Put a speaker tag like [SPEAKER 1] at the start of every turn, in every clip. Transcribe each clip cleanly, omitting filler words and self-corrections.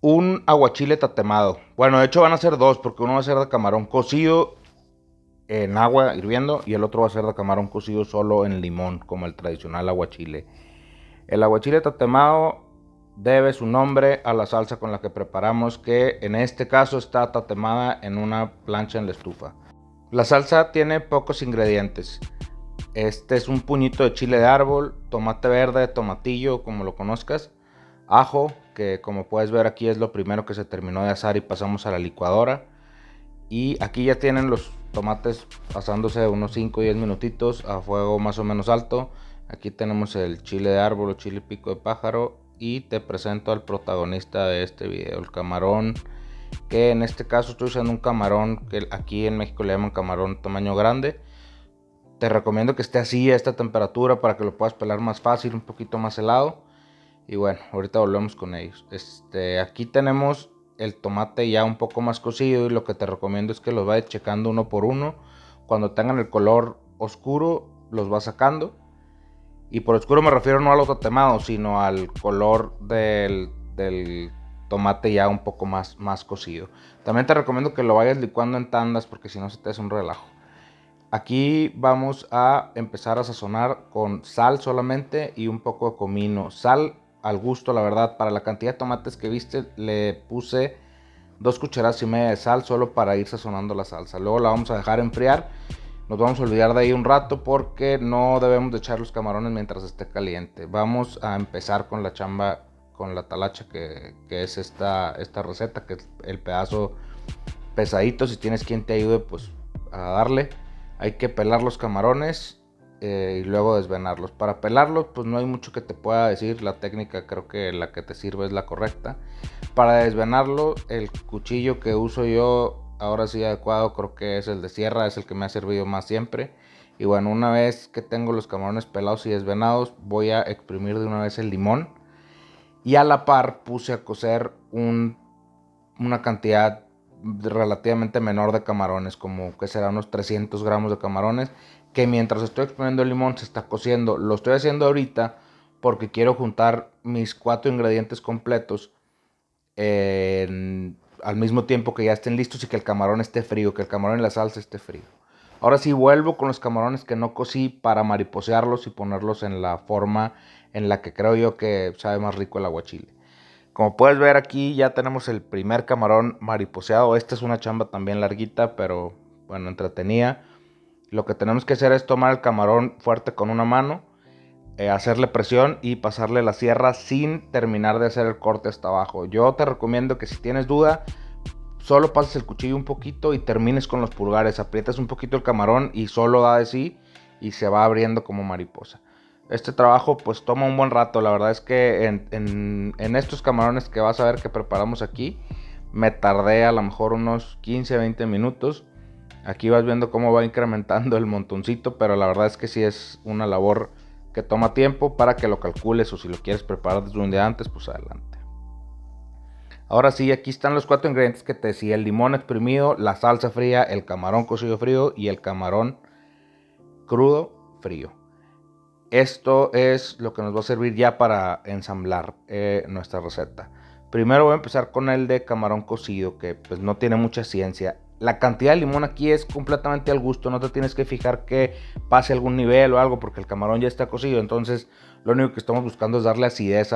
[SPEAKER 1] un aguachile tatemado. Bueno, de hecho van a ser dos, porque uno va a ser de camarón cocido en agua hirviendo y el otro va a ser de camarón cocido solo en limón, como el tradicional aguachile. El aguachile tatemado debe su nombre a la salsa con la que preparamos, que en este caso está tatemada en una plancha en la estufa. La salsa tiene pocos ingredientes. Este es un puñito de chile de árbol, tomate verde, tomatillo, como lo conozcas, ajo, que como puedes ver aquí es lo primero que se terminó de asar y pasamos a la licuadora. Y aquí ya tienen los tomates pasándose unos 5 o 10 minutitos a fuego más o menos alto. Aquí tenemos el chile de árbol o chile pico de pájaro. Y te presento al protagonista de este video, el camarón, que en este caso estoy usando un camarón que aquí en México le llaman camarón tamaño grande. Te recomiendo que esté así a esta temperatura para que lo puedas pelar más fácil, un poquito más helado. Y bueno, ahorita volvemos con ellos. Aquí tenemos el tomate ya un poco más cocido y lo que te recomiendo es que los vayas checando uno por uno. Cuando tengan el color oscuro los vas sacando. Y por oscuro me refiero no a los tatemados, sino al color del tomate ya un poco más cocido. También te recomiendo que lo vayas licuando en tandas porque si no se te hace un relajo. Aquí vamos a empezar a sazonar con sal solamente y un poco de comino. Sal al gusto, la verdad. Para la cantidad de tomates que viste le puse 2 cucharadas y media de sal solo para ir sazonando la salsa. Luego la vamos a dejar enfriar. Nos vamos a olvidar de ahí un rato porque no debemos de echar los camarones mientras esté caliente. Vamos a empezar con la chamba, con la talacha que es esta receta, que es el pedazo pesadito. Si tienes quien te ayude, pues a darle. Hay que pelar los camarones y luego desvenarlos. Para pelarlos, pues no hay mucho que te pueda decir. La técnica creo que la que te sirve es la correcta. Para desvenarlo, el cuchillo que uso yo, ahora sí adecuado, creo que es el de sierra. Es el que me ha servido más siempre. Y bueno, una vez que tengo los camarones pelados y desvenados, voy a exprimir de una vez el limón. Y a la par puse a cocer una cantidad relativamente menor de camarones, como que será unos 300 gramos de camarones, que mientras estoy exprimiendo el limón se está cociendo. Lo estoy haciendo ahorita porque quiero juntar mis 4 ingredientes completos al mismo tiempo que ya estén listos y que el camarón esté frío, que el camarón y la salsa esté frío. Ahora sí vuelvo con los camarones que no cocí para mariposearlos y ponerlos en la forma en la que creo yo que sabe más rico el aguachile. Como puedes ver aquí ya tenemos el primer camarón mariposeado. Esta es una chamba también larguita, pero bueno, entretenida. Lo que tenemos que hacer es tomar el camarón fuerte con una mano, hacerle presión y pasarle la sierra sin terminar de hacer el corte hasta abajo. Yo te recomiendo que si tienes duda, solo pases el cuchillo un poquito y termines con los pulgares. Aprietas un poquito el camarón y solo da de sí y se va abriendo como mariposa. Este trabajo pues toma un buen rato. La verdad es que en estos camarones que vas a ver que preparamos aquí, me tardé a lo mejor unos 15-20 minutos. Aquí vas viendo cómo va incrementando el montoncito, pero la verdad es que sí es una labor que toma tiempo para que lo calcules, o si lo quieres preparar desde un día antes, pues adelante. Ahora sí, aquí están los 4 ingredientes que te decía: el limón exprimido, la salsa fría, el camarón cocido frío y el camarón crudo frío. Esto es lo que nos va a servir ya para ensamblar nuestra receta. Primero voy a empezar con el de camarón cocido, que pues no tiene mucha ciencia. La cantidad de limón aquí es completamente al gusto, no te tienes que fijar que pase algún nivel o algo porque el camarón ya está cocido. Entonces lo único que estamos buscando es darle acidez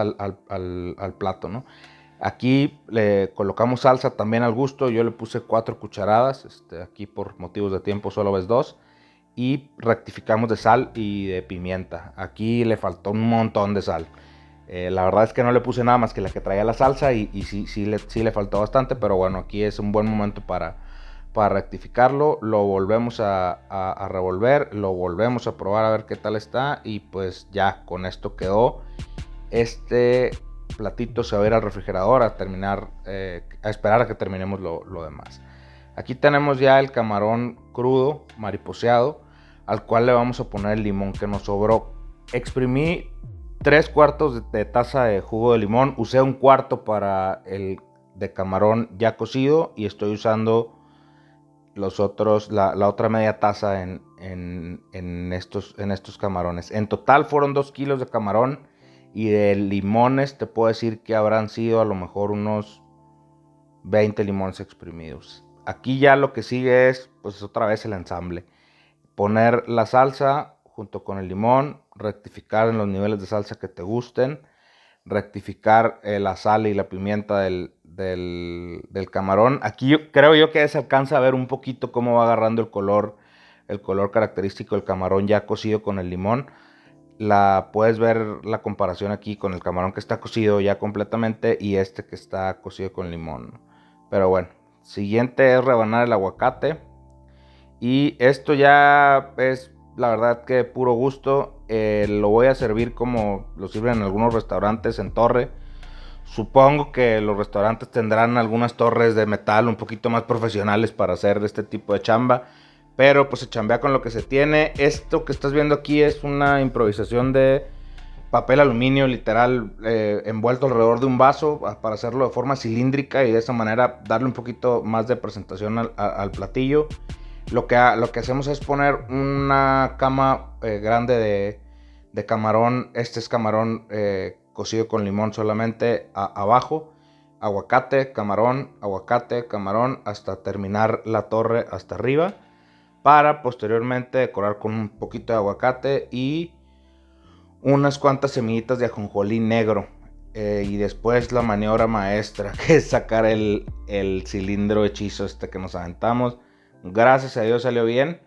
[SPEAKER 1] al plato, ¿no? Aquí le colocamos salsa también al gusto. Yo le puse 4 cucharadas, aquí por motivos de tiempo solo ves 2. Y rectificamos de sal y de pimienta. Aquí le faltó un montón de sal. La verdad es que no le puse nada más que la que traía la salsa y sí le faltó bastante, pero bueno, aquí es un buen momento para rectificarlo. Lo volvemos a revolver, lo volvemos a probar a ver qué tal está y pues ya con esto quedó. Este platito se va a ir al refrigerador a esperar a que terminemos lo demás. Aquí tenemos ya el camarón crudo, mariposeado, al cual le vamos a poner el limón que nos sobró. Exprimí 3/4 de taza de jugo de limón, usé 1/4 para el de camarón ya cocido y estoy usando la otra media taza en estos camarones. En total fueron 2 kilos de camarón y de limones te puedo decir que habrán sido a lo mejor unos 20 limones exprimidos. Aquí ya lo que sigue es, pues otra vez el ensamble. Poner la salsa junto con el limón, rectificar en los niveles de salsa que te gusten, rectificar la sal y la pimienta del camarón. Aquí creo yo que se alcanza a ver un poquito cómo va agarrando el color característico del camarón ya cocido con el limón. Puedes ver la comparación aquí con el camarón que está cocido ya completamente y este que está cocido con limón. Pero bueno, siguiente es rebanar el aguacate. Y esto ya es la verdad que puro gusto. Lo voy a servir como lo sirven en algunos restaurantes en torre. Supongo que los restaurantes tendrán algunas torres de metal un poquito más profesionales para hacer este tipo de chamba. Pero pues se chambea con lo que se tiene. Esto que estás viendo aquí es una improvisación de papel aluminio literal envuelto alrededor de un vaso para hacerlo de forma cilíndrica y de esa manera darle un poquito más de presentación al platillo. Lo que hacemos es poner una cama grande de camarón. Este es camarón cocido con limón solamente abajo. Aguacate, camarón, hasta terminar la torre hasta arriba. Para posteriormente decorar con un poquito de aguacate y unas cuantas semillitas de ajonjolí negro. Y después la maniobra maestra, que es sacar el cilindro hechizo este que nos aventamos. Gracias a Dios salió bien.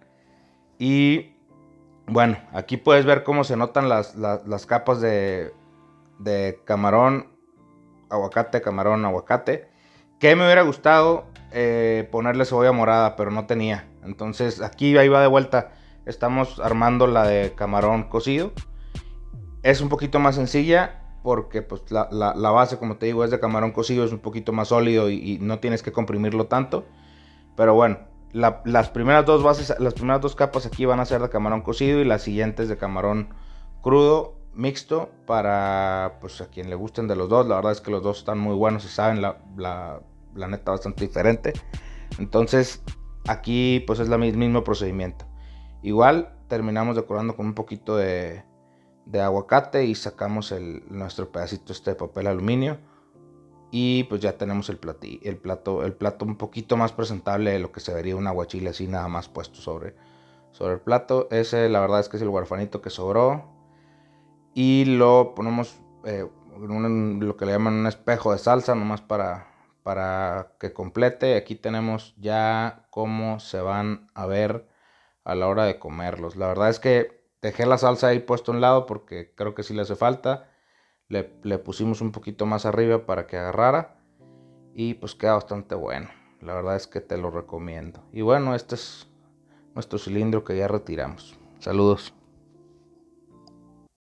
[SPEAKER 1] Y bueno, aquí puedes ver cómo se notan las capas de camarón, aguacate, camarón, aguacate. Que me hubiera gustado ponerle cebolla morada, pero no tenía. Entonces aquí ahí va de vuelta. Estamos armando la de camarón cocido. Es un poquito más sencilla porque pues la base, como te digo, es de camarón cocido. Es un poquito más sólido y no tienes que comprimirlo tanto. Pero bueno, las primeras dos bases, las primeras dos capas aquí van a ser de camarón cocido y las siguientes de camarón crudo mixto para pues a quien le gusten de los dos. La verdad es que los dos están muy buenos y saben la neta bastante diferente. Entonces aquí pues es el mismo procedimiento. Igual terminamos decorando con un poquito de aguacate y sacamos nuestro pedacito de papel aluminio. Y pues ya tenemos el plato un poquito más presentable de lo que se vería un aguachile así nada más puesto sobre el plato. Ese la verdad es que es el huerfanito que sobró. Y lo ponemos en lo que le llaman un espejo de salsa, nomás para que complete. Aquí tenemos ya cómo se van a ver a la hora de comerlos. La verdad es que dejé la salsa ahí puesto a un lado porque creo que sí le hace falta. Le pusimos un poquito más arriba para que agarrara. Y pues queda bastante bueno. La verdad es que te lo recomiendo. Y bueno, este es nuestro cilindro que ya retiramos. Saludos.